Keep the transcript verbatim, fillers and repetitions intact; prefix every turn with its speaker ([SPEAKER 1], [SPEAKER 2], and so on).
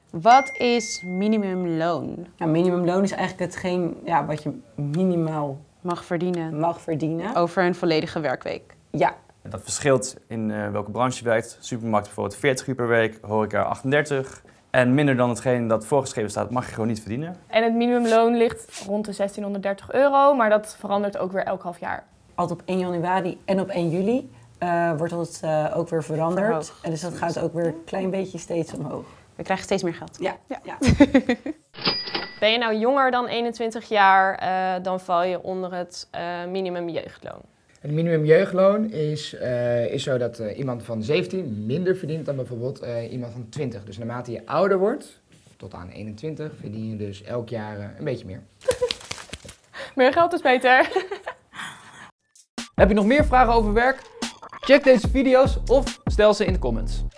[SPEAKER 1] Wat is minimumloon?
[SPEAKER 2] Nou, minimumloon is eigenlijk hetgeen ja, wat je minimaal
[SPEAKER 1] Mag verdienen
[SPEAKER 2] mag verdienen.
[SPEAKER 1] over een volledige werkweek.
[SPEAKER 2] Ja.
[SPEAKER 3] Dat verschilt in uh, welke branche je werkt. Supermarkt bijvoorbeeld veertig uur per week, horeca achtendertig. En minder dan hetgeen dat voorgeschreven staat, mag je gewoon niet verdienen.
[SPEAKER 4] En het minimumloon ligt rond de zestienhonderddertig euro, maar dat verandert ook weer elk half jaar.
[SPEAKER 2] Altijd op één januari en op één juli uh, wordt dat uh, ook weer veranderd.
[SPEAKER 1] Verhoogd.
[SPEAKER 2] En dus dat gaat ook weer een klein beetje steeds omhoog.
[SPEAKER 1] We krijgen steeds meer geld.
[SPEAKER 2] Ja. ja. ja.
[SPEAKER 5] Ben je nou jonger dan eenentwintig jaar, uh, dan val je onder het uh, minimum jeugdloon.
[SPEAKER 6] Het minimum jeugdloon is, uh, is zo dat uh, iemand van zeventien minder verdient dan bijvoorbeeld uh, iemand van twintig. Dus naarmate je ouder wordt, tot aan eenentwintig, verdien je dus elk jaar uh, een beetje meer.
[SPEAKER 4] Meer geld is beter.
[SPEAKER 7] Heb je nog meer vragen over werk? Check deze video's of stel ze in de comments.